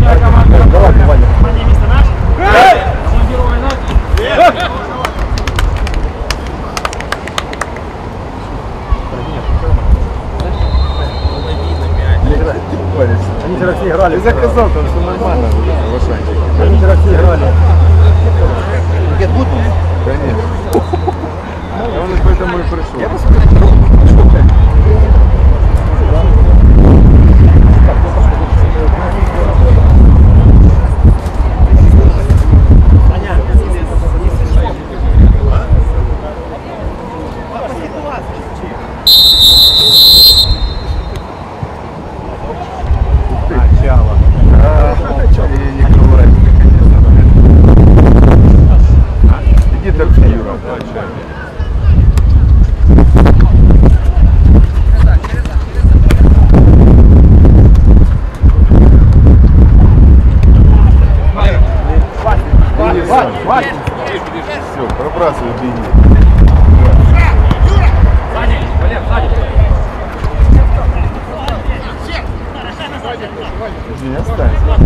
Они вчера все играли. Ты заказал, там все нормально. Они вчера все играли. Нет, будут? Конечно. Он поэтому и пришел. Все, пробрасывай беги. Не останься.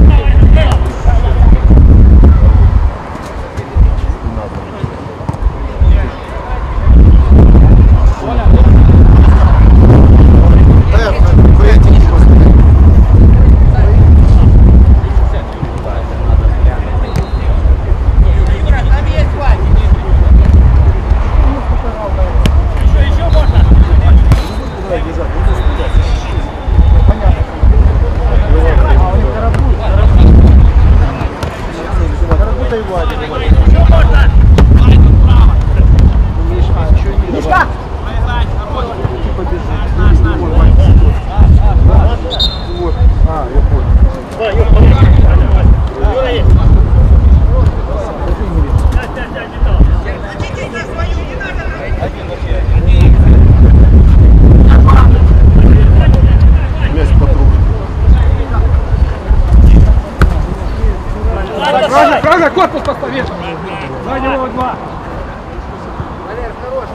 Правильно, корпус поставил. За него два. Валер, хорош.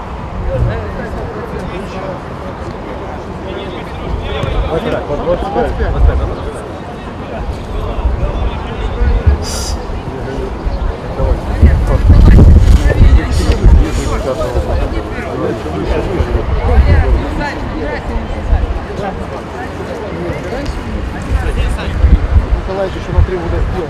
Николаевич еще на 3 года сделал.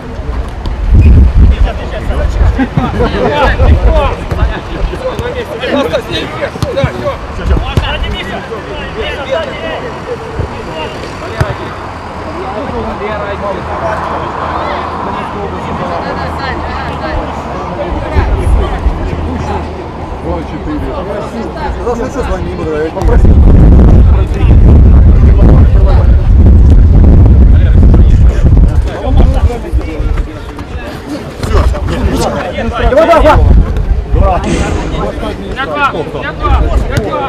Что звони, попроси. Давай, давай! На два!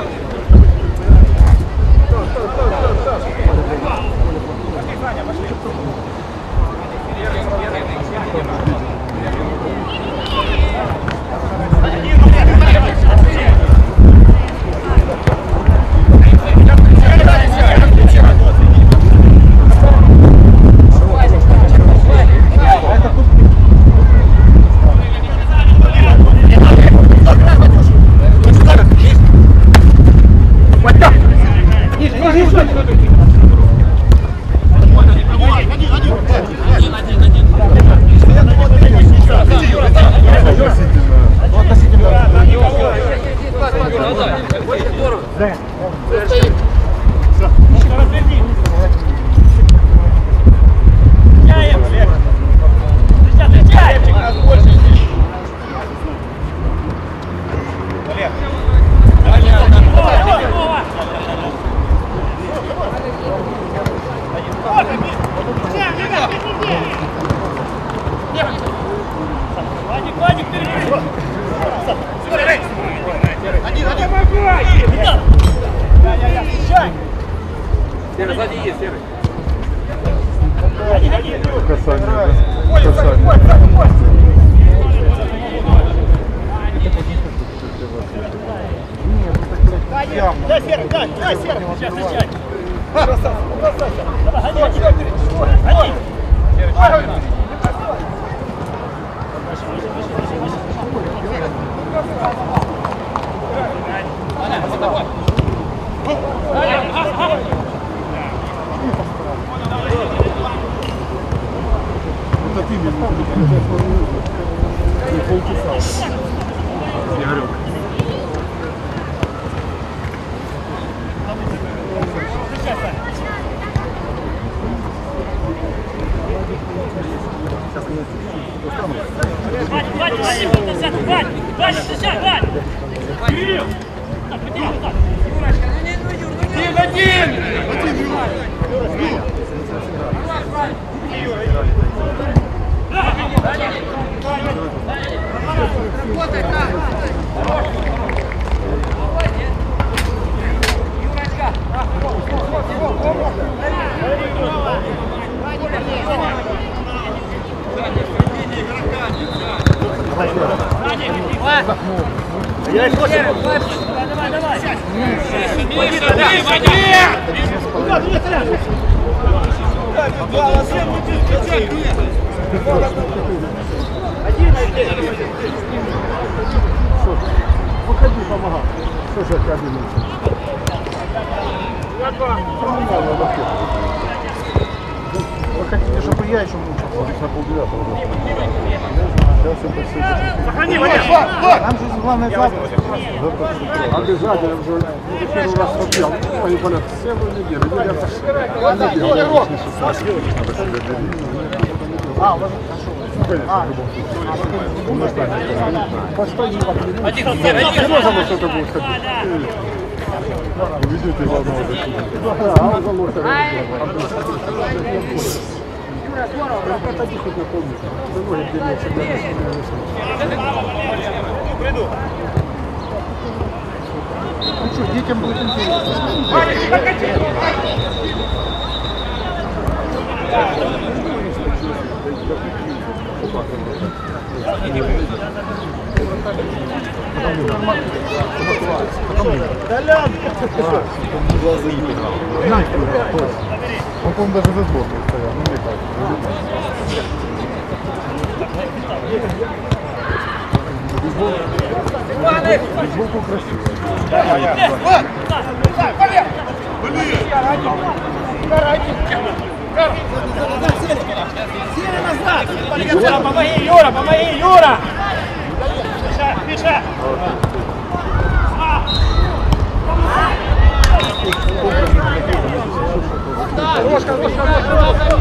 Сзади есть, Серый. Да, Серый, да, Серый. Сейчас, встречай. Красавчик. Давай, гони. полчаса. Игорек. Выходи, помогай. Что же это один? Вы хотите, чтобы я еще мучился? На полдевятого. Сейчас это все. Сохрани, Валер! Нам же главное завтра. Обязательно уже первый раз попьем. Они болят все недели. Что-то будет ходить. Уведете его одного защитника. А он заложит. Проходи хоть на полностью. Приду. Ну что, детям будет интересно. Глаза не пигал. Он, по-моему, даже за сборную стоял. Ну, мне кажется. Бейсболку красиво. Юра, помоги, Юра, помоги, Юра! Миша, Миша! Ложка, ложка, ложка!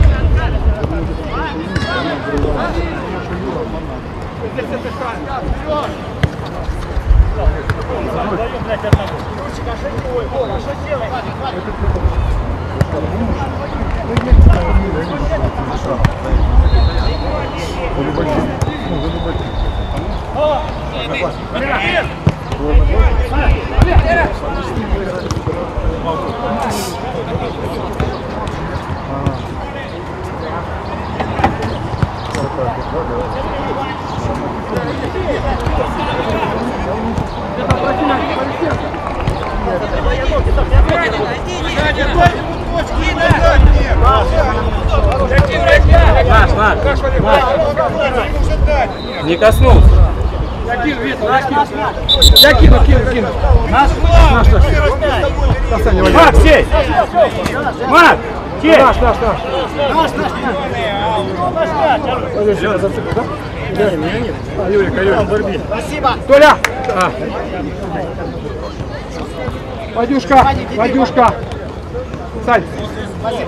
Не коснулся. Я кину, Витя, я кину. Наш. Марк, сей! Марк, сей! Наш. Лёша, зацепил, да? Меня нет. Юрик. Спасибо. Толя! Вадюшка. Сань. Спасибо.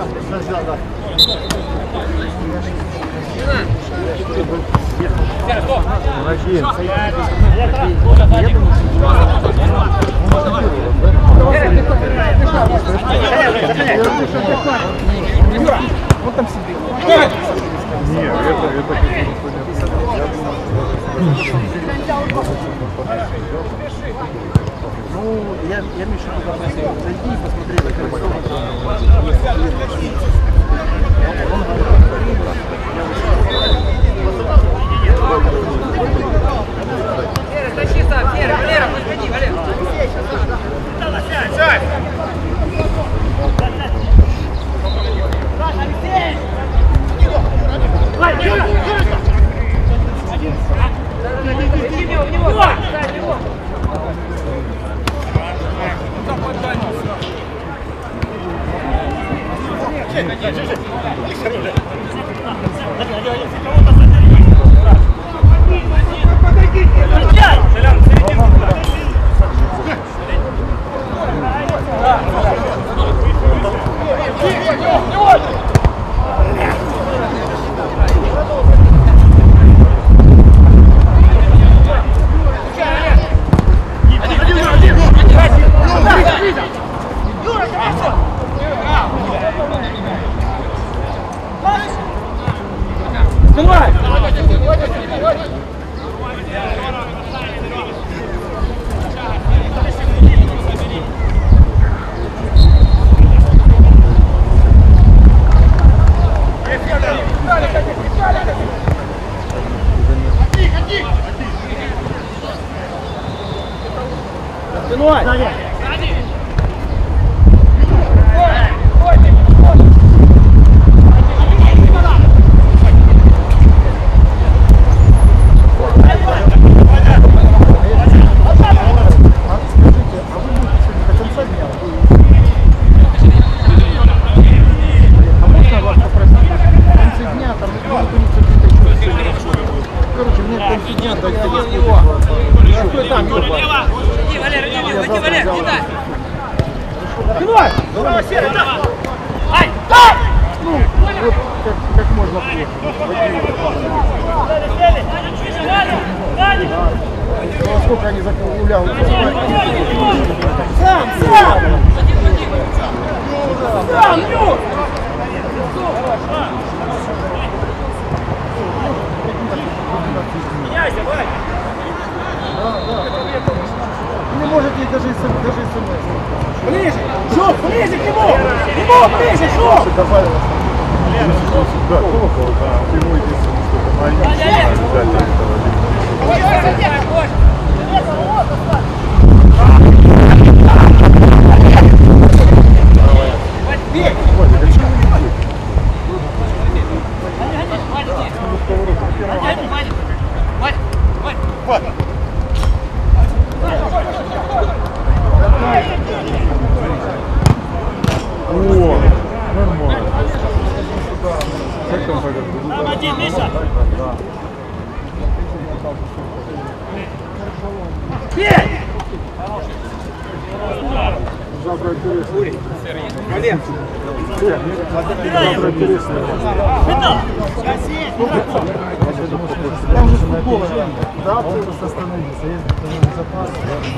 Юра, вот там сидит. Нет, Ну, я Мишу попросил зайти и посмотреть, как Вера, тащи сам, Вера, подходи, Валер. Сядь! Жить. Давай! Спиной! Сколько они закругляют? Сам! Меняйся, Вань! Не можете даже смс. Ближе! Шут, ближе к нему! Ближе, шут! Добавилось. Да, колокол, да. Ему единственное, что там они взяли этого. О, нормально. Как там пойдет? Там один, Миша! Бей! Завтра интересно. Завтра интересно. Там же с футбола. Да, просто остановился. Есть запас.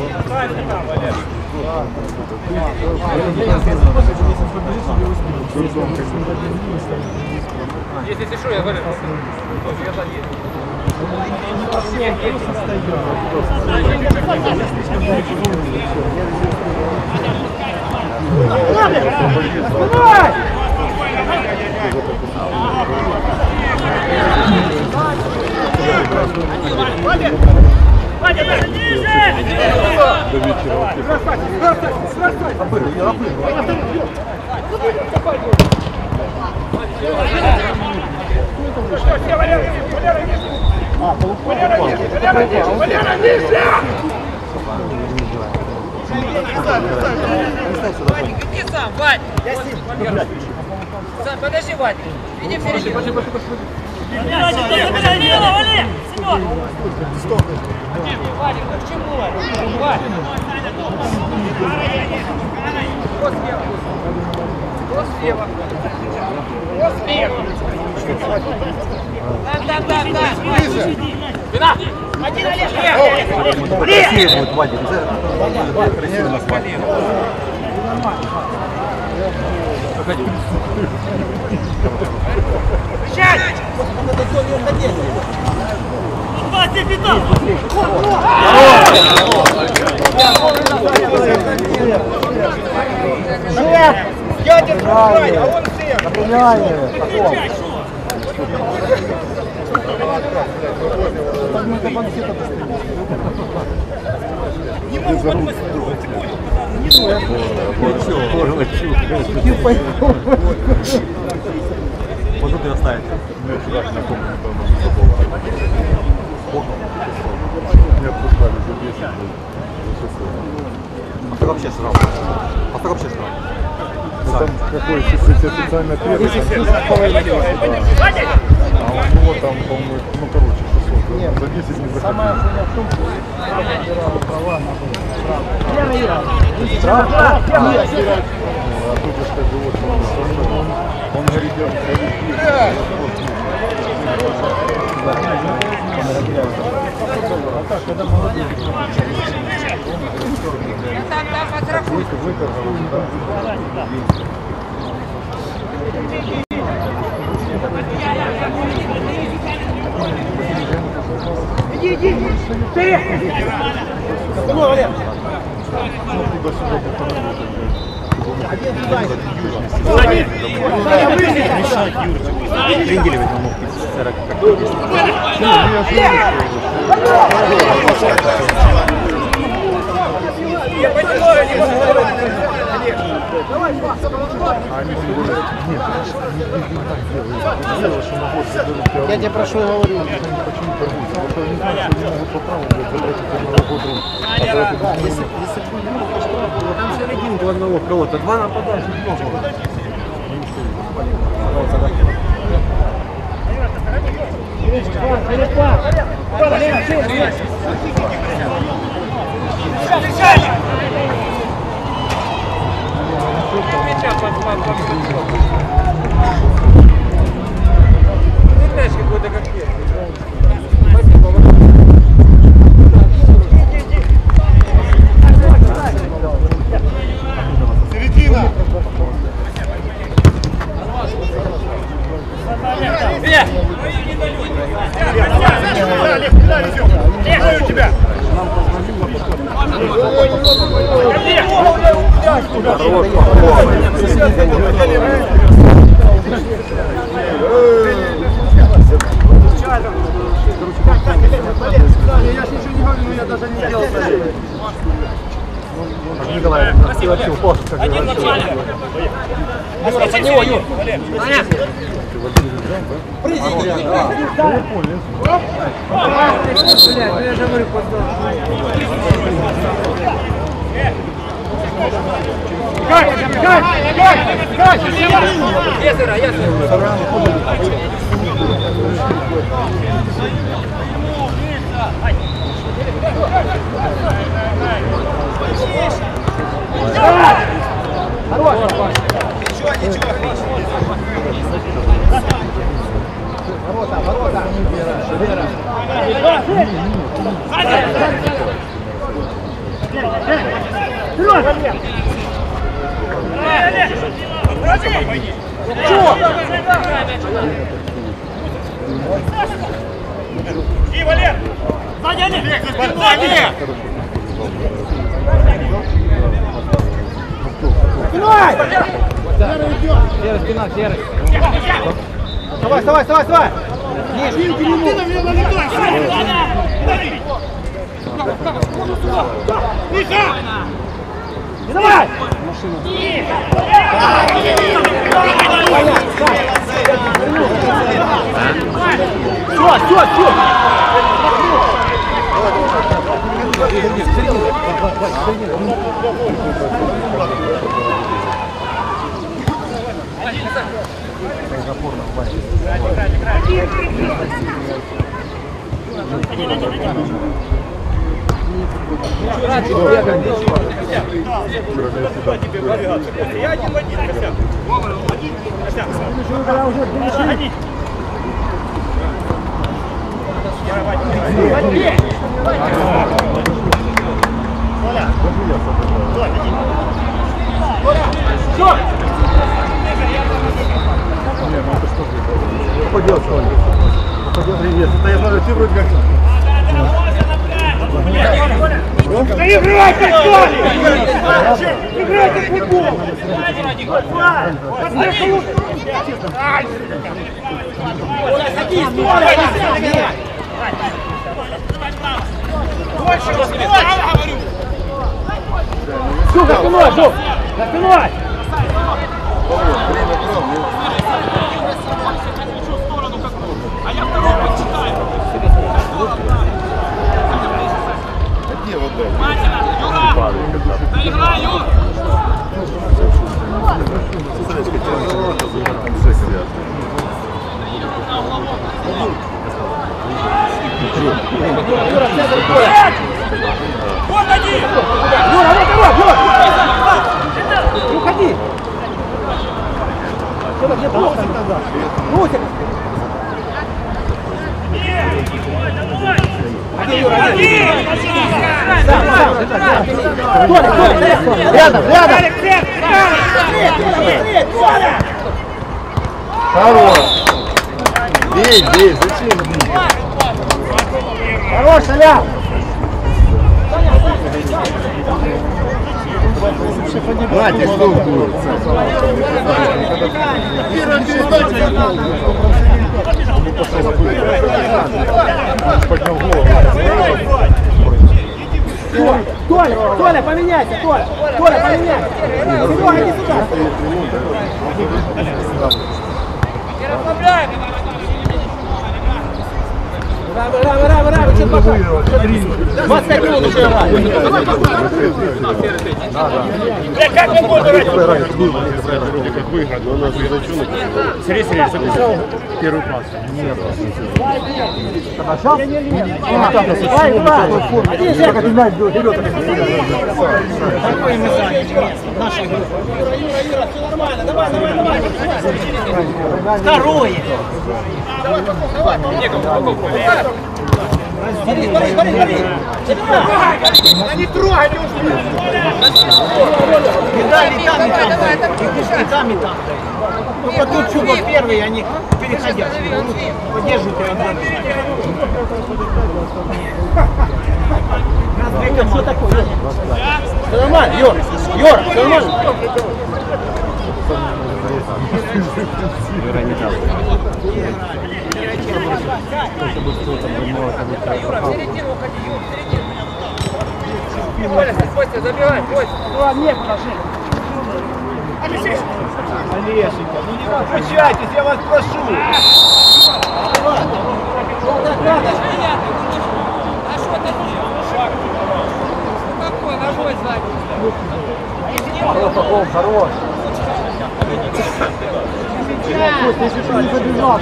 Если что, я говорю. Вадя, ниже! До вечера. Вадик, иди сам, Вадик. Сам, подожди, Вадик. Иди впереди. Вали! Семен! Вадик, ну к чему? Вадик. Вот слева. Вот слева. Вот слева. Да. Вина! Один Олег! Красиво будет, Вадик. Красиво назвали. Прощай! 20 битов! Я держу Вань, а он всех! Не могу подпустить другую Вот тут и оставить. Не отпускали за 10. А кто вообще срал? Там какой официально первый. А у него там, по-моему, ну короче, 600. Нет, за 10 не заходил. самая хуйня в том, что я выбирал права на А тут же как бы вот он говорит, Там подстрахуй. Я тебе про что говорю. Почему торгуются? Потому что они знают, что они могут по праву забрать одного друга. Если там серединку одного кого-то, два нападающих много. Ты знаешь, какой-то как есть. Середина! Лев, у тебя! Я ж ничего не говорю, но я даже не делал. Николай, ты вообще упал, как Один говорится. нормально! Под него, Юр! Я же говорю, И, Валер! Сзади они! Сзади! Серый, спина, серый. Вставай, вставай, вставай, вставай! Давай! Я один в один, Костян. Костян, заходи. Попадет, что ли? Попадет, привет. Это я знаю, ты вроде как... Да играйте, что ли! Играйте в футбол! За спиной, Жук! За спиной! Где вот это? Доиграй, Юр! Вот один! Юра, вот, Юра! Не уходи! Что-то где плохо тогда? Русик! Один, Юра, один! Толик, рядом, рядом! Хорош! Бей, бей, зачем бить? Хорош, Толя! Братья, что будет? Поднял голову. Толя, поменяйся, Толя, поменяйся. Серега, иди сюда. Не расслабляем. Браво, что пока? 25 минут еще играть. Как он будет играть? Как выиграть, но у нас зачёнок. Сергей записал первый пас. Нет. Второе. Смотри. Да не трогай, не ушли. И там. Только тут чудо первый, они переходят. Поддерживают его. Что такое? Все нормально, Юр, все нормально. Костя, забивай, Костя. Нет, подожди. Олешенька, ну не возмущайтесь, я вас прошу. Какой ногой сзади? Хорош. Если ты не забежал.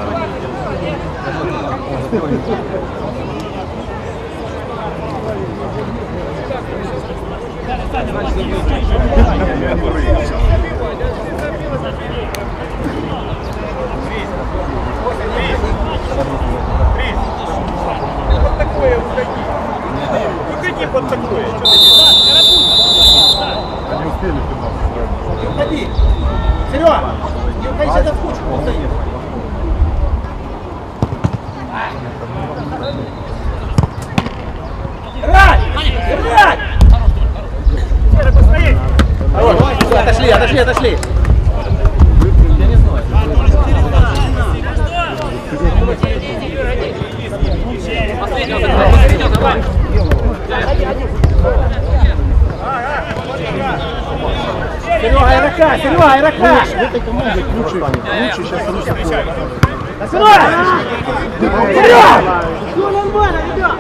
Уходи под такое. Они успели Уходи. Серега, не уходи, сейчас в кучу стоит. Играть! Отошли. Я не знаю. Последний, давай. Серега, игрока! В этой команде лучше сейчас Руся. Серега! Все нормально, ребят!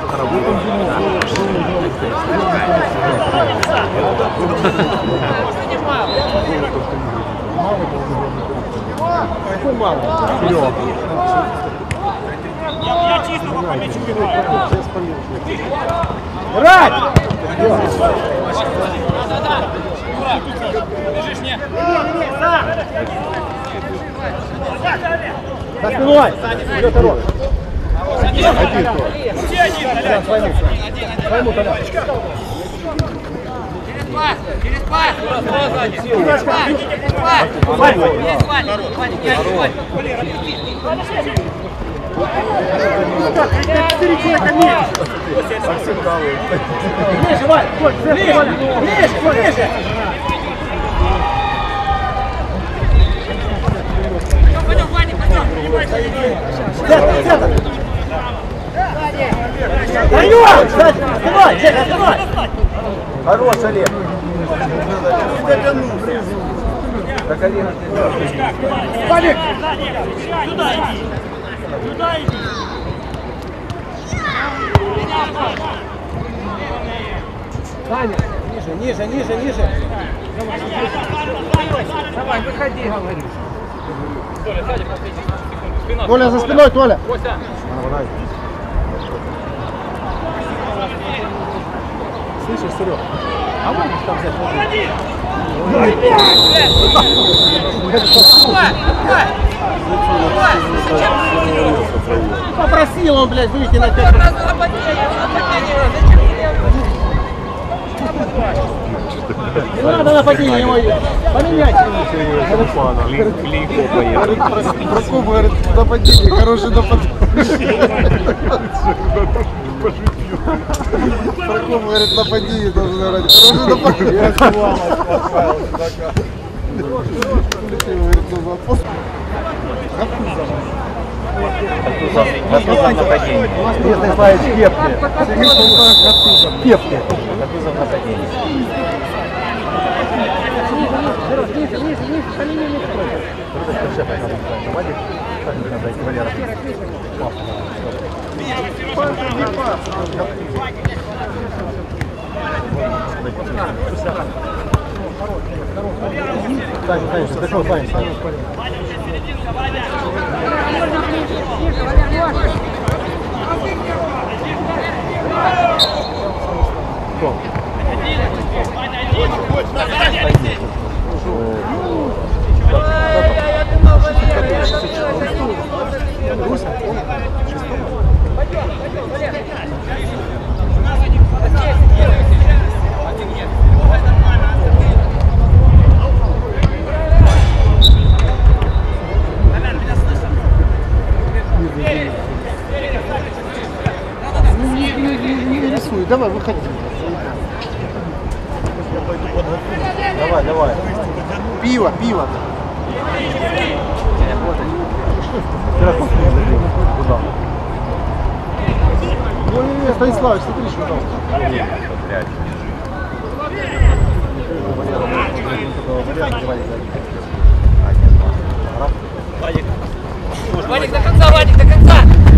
Какой мало? Я чисто по мячу играю. Играть! Бежишь, не? За спиной! Идет Рок. Один. Пойму, Толя. Через пас. Через пас. Ближе, Валь! Ближе! Центр! Даём! Оставай! Жека, оставай! Хорош, Олег! До колена. Валик! Сюда иди! Саня, ниже. Давай, выходи, говорю. Толя за спиной, Толя! Слышишь, Серега? А можешь там взять? Попросил он, блядь, выйти на 5. Нападение, Не надо нападение его. Поменять. Прокоп говорит, нападение, хороший нападение. Прокоп говорит, нападение должен говорить, хороший нападение. Гатузов нападение. Если славить кепки. Кепки. Гатузов нападение. Давай, выходи. Давай, давай. Пиво, пиво. Куда? Ой, Станислав, смотри, что там. Вадик, до конца, Вадик, до конца!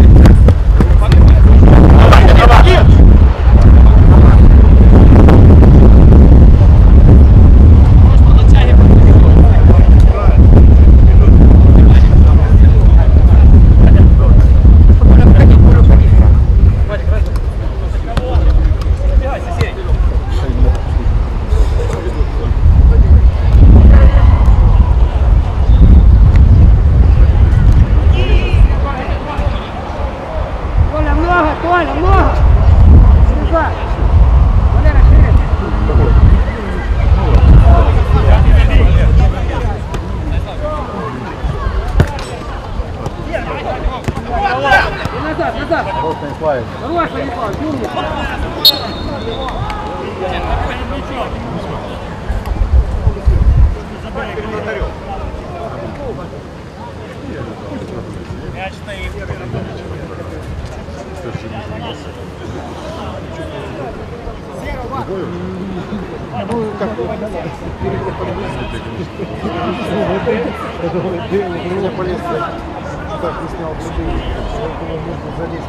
Меня полез так не снял залезть.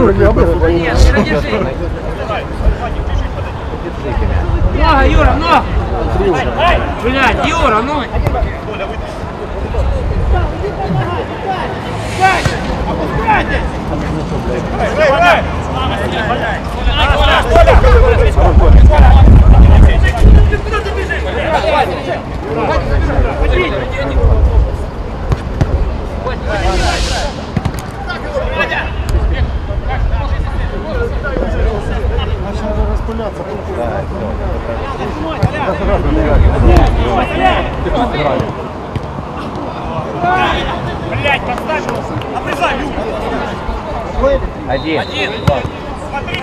Нет, Юра, держи. Много, Юра, много. Блядь, Юра, ну. Распыляться. Блять, подставил. Обрезай, Юра. Один. Смотри,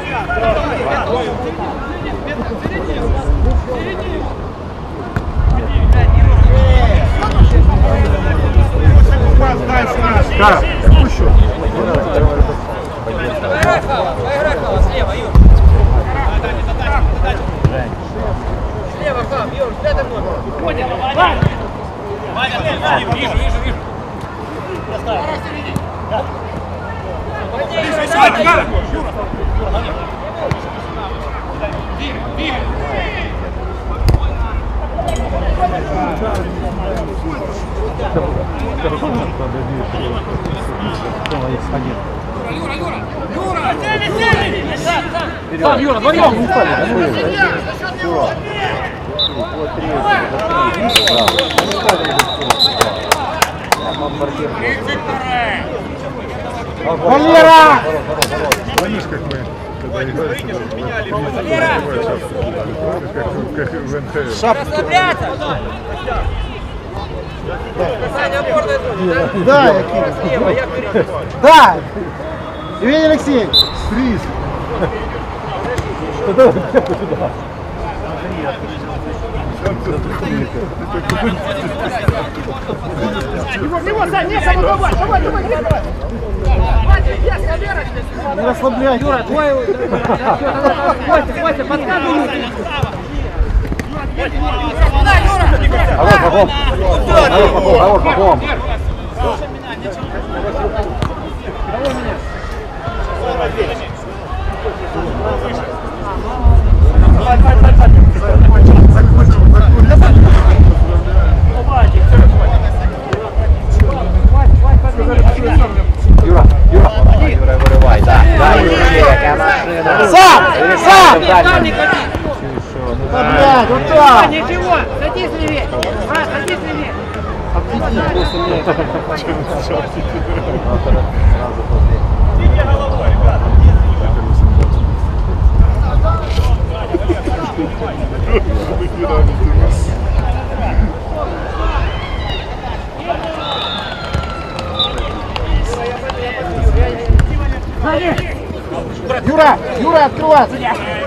Да, пущу. Поиграй, слева, Юр. Слева, Хам, Юр, пятый номер. Понял, Ваня, вижу. Сам, Юра, вдвоем. Валера! Помнишь, как мы, когда играли, как в НХС? Расслабляться. Саня, опорная зона. Да, я кину. Слева, я вперед. Да! Евгений Алексеевич! Фриз! Его, Сань, не, давай. Не расслабляйся! Юра, твой... Хватит, подсказывай. Пахом. Юра, вырывай, да, Юра, Сам! Блядь, вот так! Ничего, садись левее. Брат, садись левее. Юра, открываться!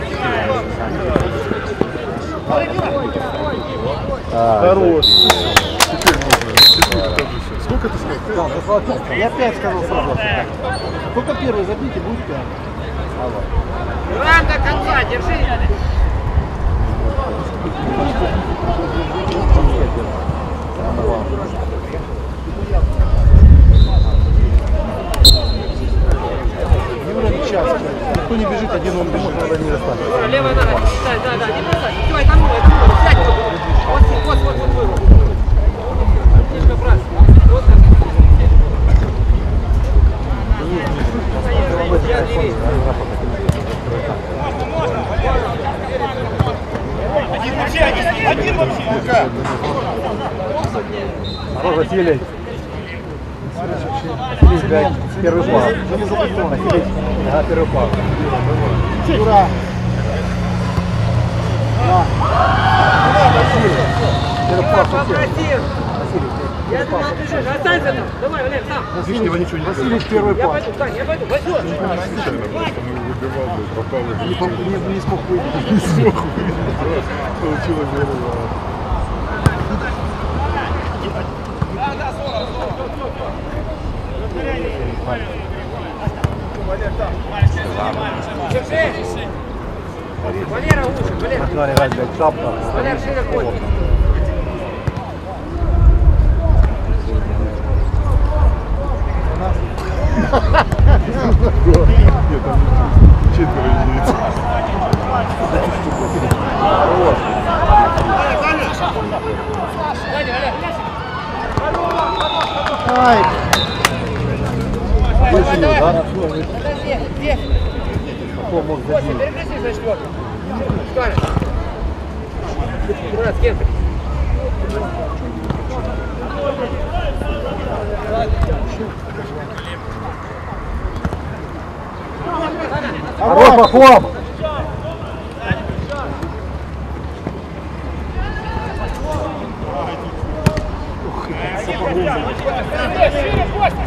Хорош! Сколько ты сказал? Я 5 сказал сразу. Только первый забейте, будет 5. Ран до конца, держи. Юра не час. Никто не бежит, один он бежит, надо не достать. Юра, левая нога. Да, не бросай. Все, экономи. Сядь. Вот. Немножко брать. Вот так. Я левее. Один вообще. Хорош, Василий. Василий, блядь, первый пас. Василий, ага, первый пас. Юра! Попросил. Я думал, бежишь. Останься там. Давай, Валер, сам. Лишнего ничего не Василий первый Я пас. пойду, Сань, я пойду. Возьмешь. Не смог выйти. Не смог выйти. Получилось верно. Валера лучше, Валера. Валера шире ходит. Нет, там 4 единиц. Ай! Давай, давай. Да? Подожди, где? Кто мог Костя, забить? перекреси за четвертый. Шкаля. Брат, с кем ты? Хорош, Пахом! Шире, Костя!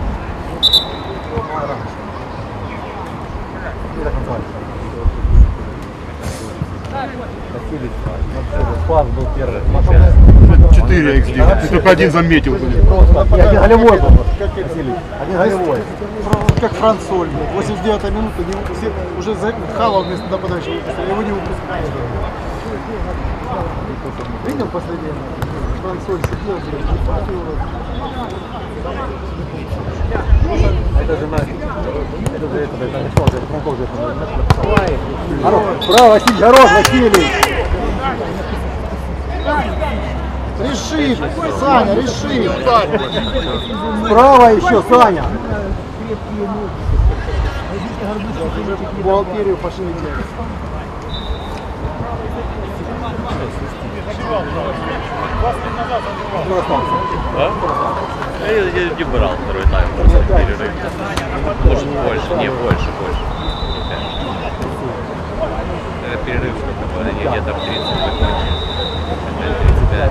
Пас был первый. 4 их сделал. Ты только один заметил. Просто. И один голевой был. Василий. Один голевой. Как Франсоль, 89-я минута, уже Хава вместо нападающего выпустили, его не выпускают. Видел последнее? Франсоль сидел, не хватило. Это же Настя. Это же это начало, это Франков же это. Хорош. Браво, Василий, хорош, Василий. Реши, Саня, реши. Справа еще, Саня. Бухгалтерию пошли делать. Я брал второй тайм, просто перерыв. Может больше, не больше. Это перерыв сколько было, где-то в 30 закончили. 35.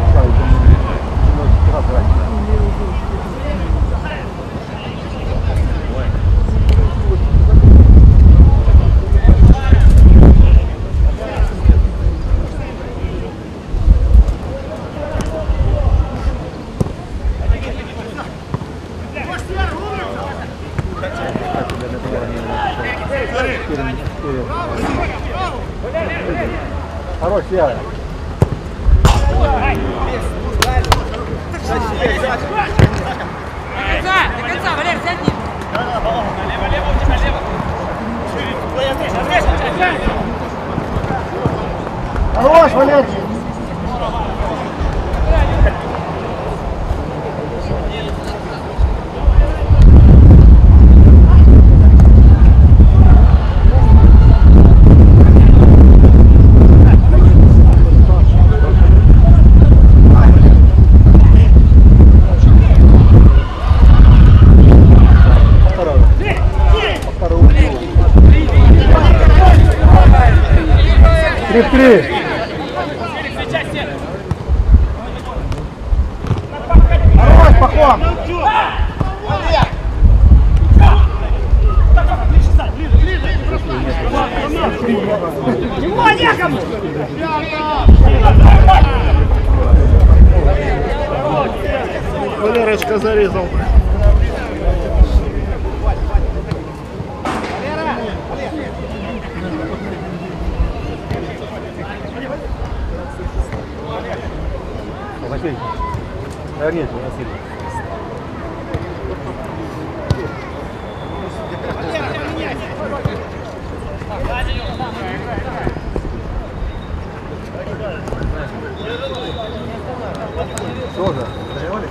Хорош, Серый. До конца, Валер, сядь. Лево, у тебя лево. Хорош, Валерий. Три. Хорош, Пахом. Валерочка зарезал. Василий. Вернись, Василий. Тоже. Договорились?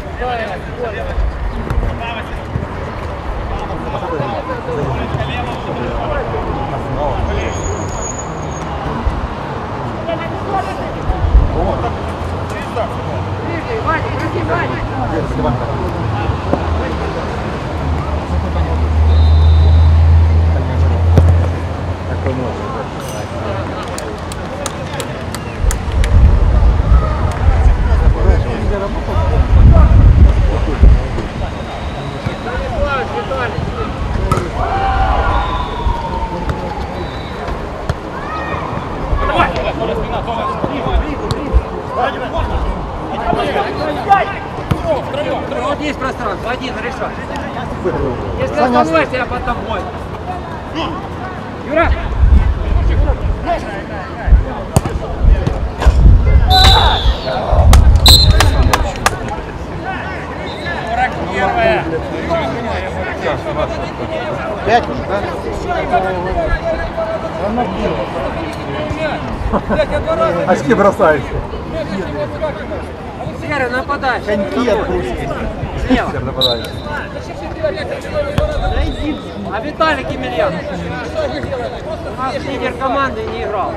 Ваня, проси, Ваня. Вот есть пространство, один решай. Если остановишься, я под тобой. Юра! первая. 5 уже, да? Очки бросаете. Серый, нападай. Коньки отпустите. Слева. Нападаете. А Виталик Емельян? У нас лидер команды не играл.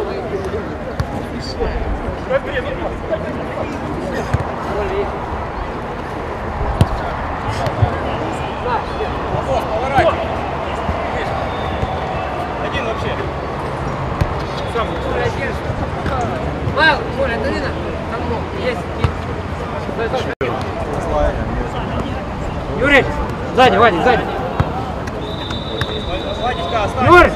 Один вообще. Коля, Дарина, там есть. Юрий, сзади, Вадик, сзади. Владичка, оставь. Юрий!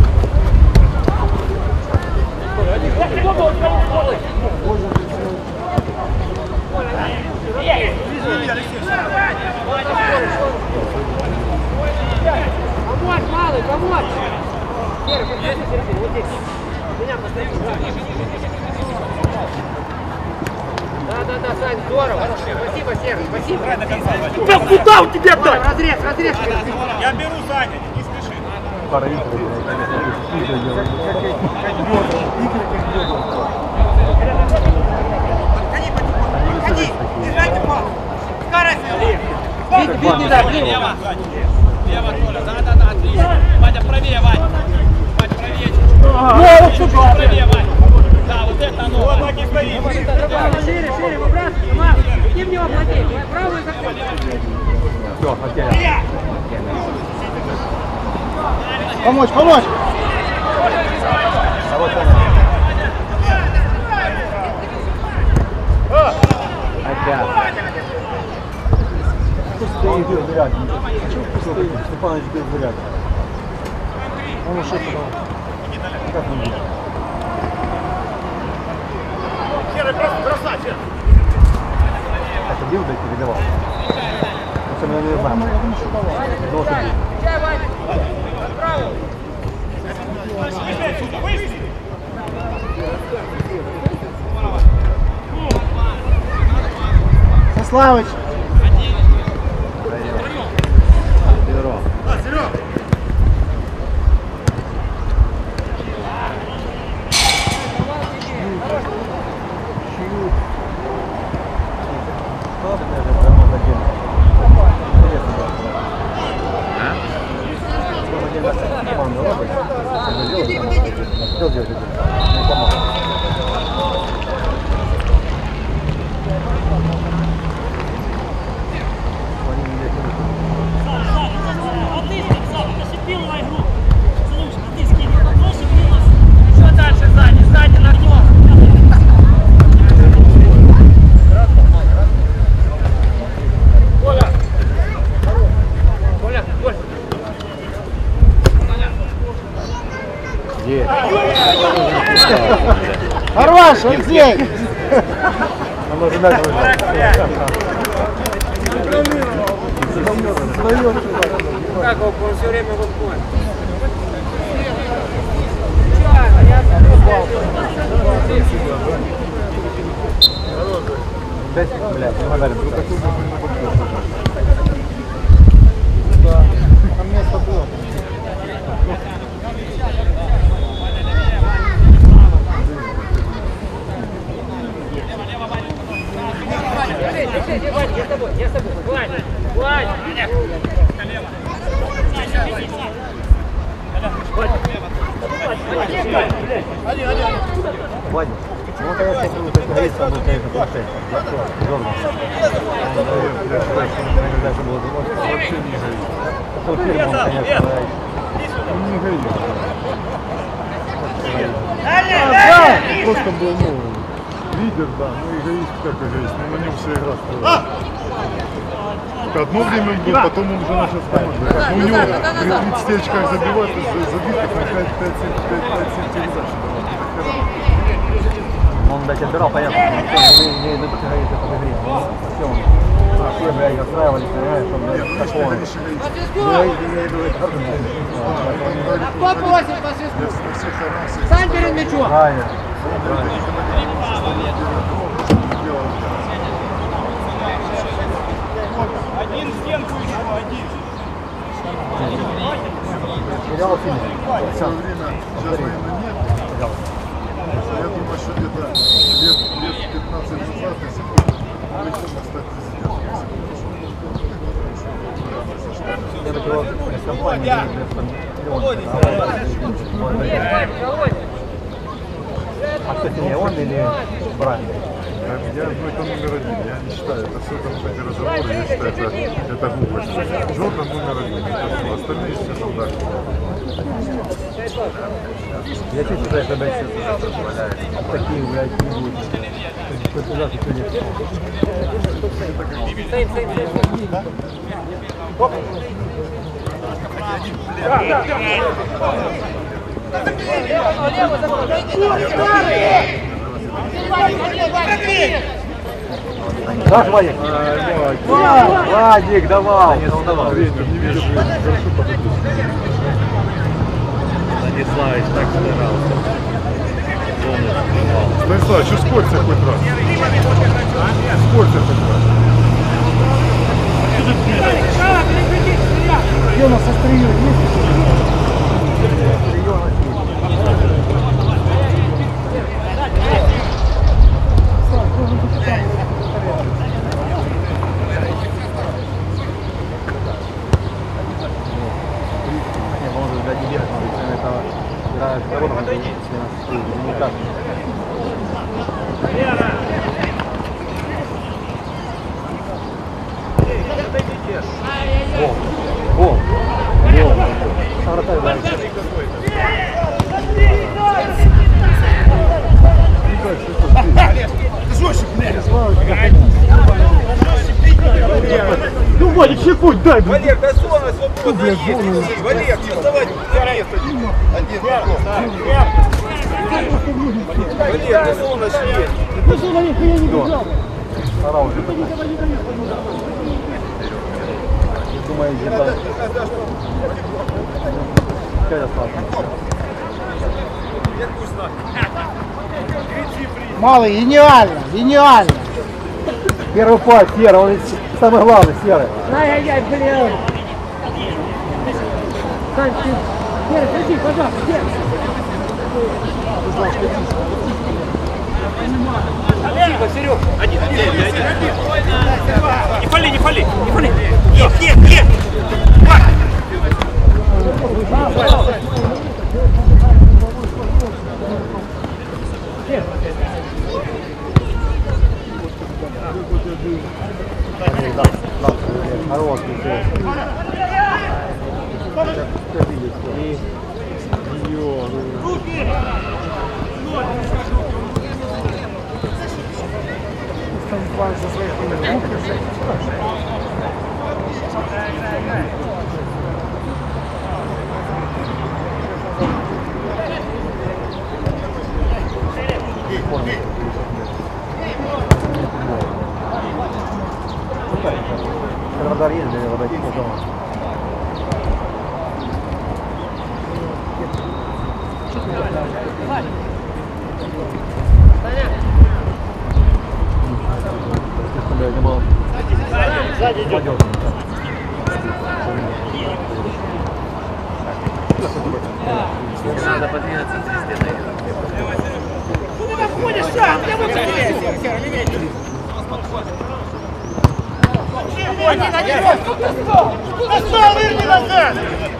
Помочь, малый, помочь! Серый, подходи, Сергей, вот здесь. Меня поставь. Да, Сань, здорово. Спасибо, Серый, спасибо. Да куда у тебя дать? Разрез, разрез. Я беру Саня, не спеши. Пара игр. Подходи, держайте пас. Скорость. Бить не дай, блин. Лево, Толя, да, отлично. Вадя, правее, Вадя. Вадя, правее. Правее, Вадя. Да, вот это оно. Вот ноги стоит. Шире, шире, выбрасывай, Макс. Иди в него плати. Правую закрой. Все, потерял. Помочь, помочь! Пустые бил заряд. Пустые. Степанович бил заряд. Он ушел потом. Как он бил? Серый, просто бросай, Серый. Это бил, блядь, или давал? Это мы не знаем. Должен бил. Сославыч! Что делать? Не помог. Что дальше, сзади, на дно. Коля. Хорош, Алексей! Оно же мяч выиграл. Как он все время выходит? Дайте, блядь, не надо. Там место было. Я с тобой. Владь. Вадик, ну когда я говорю, что говорит, он будет, конечно, плохой. Жорно. Даже было вообще не говорит. Такой фирма, он, конечно, он не говорит. Просто был, лидер, да, ну эгоист как эгоист, но на нем вся игра стала. Одно время он был, потом он уже начал командовать. Но у него при 30 очках забивать, забитых на 5-7 передач. Он, блядь, отбирал, понятно, не идут эгоисты по игре. Все, все, блядь, настраивались, понимаешь, что, блядь, такого. Кто просит по свистку? Сань перед мячом. Правильно. Сериал фильм. В свое время, сейчас, наверное, нет. Я думаю, что где-то лет 15 назад, если бы увлеченно стать президентом, Я например, компания А кто сильнее, он или Брайан? это номер один, я не считаю, это все там вот эти разговоры, я считаю, это глупость. Джордан номер один, это все, остальные, естественно, да. Я чувствую, что это позволяет. Такие, блядь, не будет. Кто завтра сегодня? Дашь, Вадик? Вадик, давай! Станиславович так старался. Станислав, что скорься хоть раз? Скорься хоть раз. Где у нас острие есть? Ну, Вадик, щекоть дай, блядь. Валер, да зона свободная есть. Валер, не вставать один. Валер, да зона есть. Ну, что на них я не бежал. Думаю, где-то... Что я спрашиваю? Малый, гениально, гениально. Первый пас, Сера, он самый главный, Сера. Ай-яй-яй, блин. Сань, ты... Сера, приди, пожалуйста, Сера. Тихо, Серег. Один. Не пали, не пали, не пали. Нет. Хороший, Радар есть, для него дойти дома. Сзади идет. Надо подвинуться с стены. Куда ты входишь, сам? Где вы ходите? Куда стал, верни назад!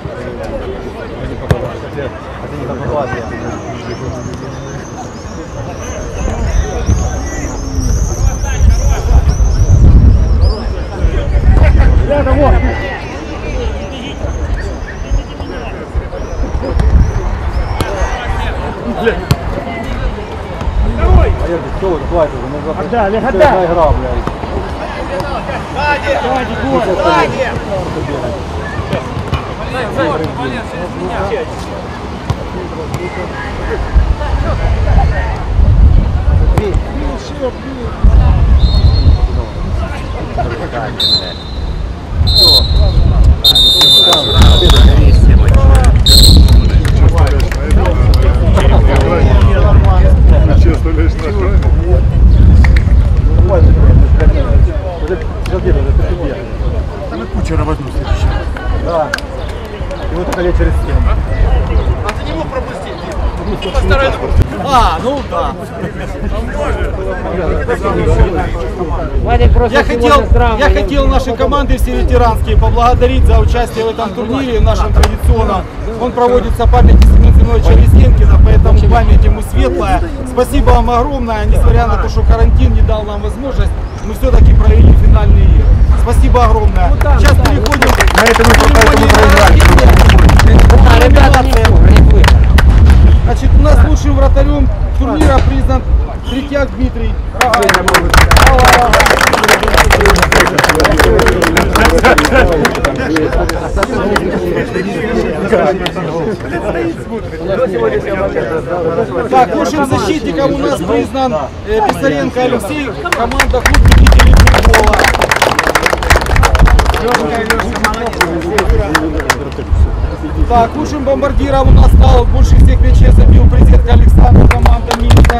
Это не попадает. Рядом, вот! А я здесь что хватит уже? Отдали, отдали. Игра, блядь. Сзади! Ключи оставляешь на экране? Там и куча Его только лет через 7. А ты не мог пропустить? Постарайся. А, ну да. Я хотел нашей команды все ветеранские поблагодарить за участие в этом турнире, в нашем традиционном. Он проводится в памяти Семена Семеновича Лисенкина, поэтому память ему светлая. Спасибо вам огромное, несмотря на то, что карантин не дал нам возможность, мы все-таки провели финальные игры. Спасибо огромное. Сейчас переходим На этом мы церемонии награждения. Значит, у нас лучшим вратарем турнира признан Третьяк Дмитрий. Так, лучшим защитником у нас признан Писаренко Алексей, команда клуб любителей футбола. Так, лучшим бомбардиром у нас стал, больше всех мячей забил президент Александр, команда Минска.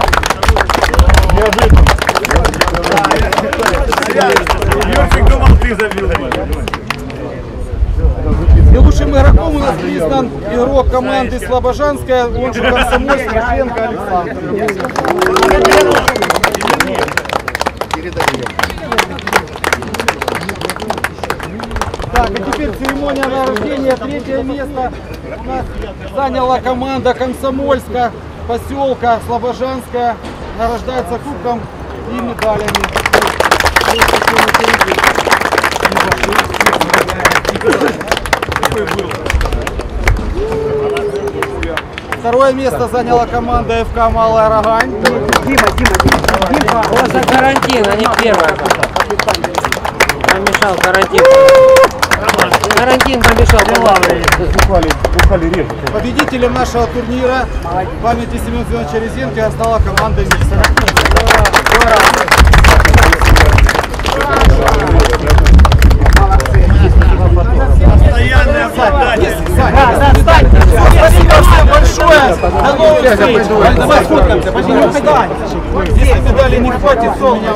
Юрчик думал, ты забил. И лучшим игроком у нас признан игрок команды Слобожанская, он же Комсомольск, Рашенко Александр. Так, а теперь церемония награждения. Третье место у нас заняла команда Комсомольска, поселка Слобожанская. Награждается кубком и медалями. Второе место заняла команда ФК Малая Рогань. Дима, у вас за карантин, а не первая. Помешал карантин. Карантин помешал. Бухали реже. Победителем нашего турнира в памяти Семена Семеновича Резенкина стала команда Микса. Постоянное попадание. Спасибо всем большое. До новых встреч. Давай фоткаемся. Если медали не хватит, то у меня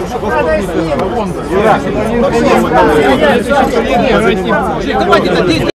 давайте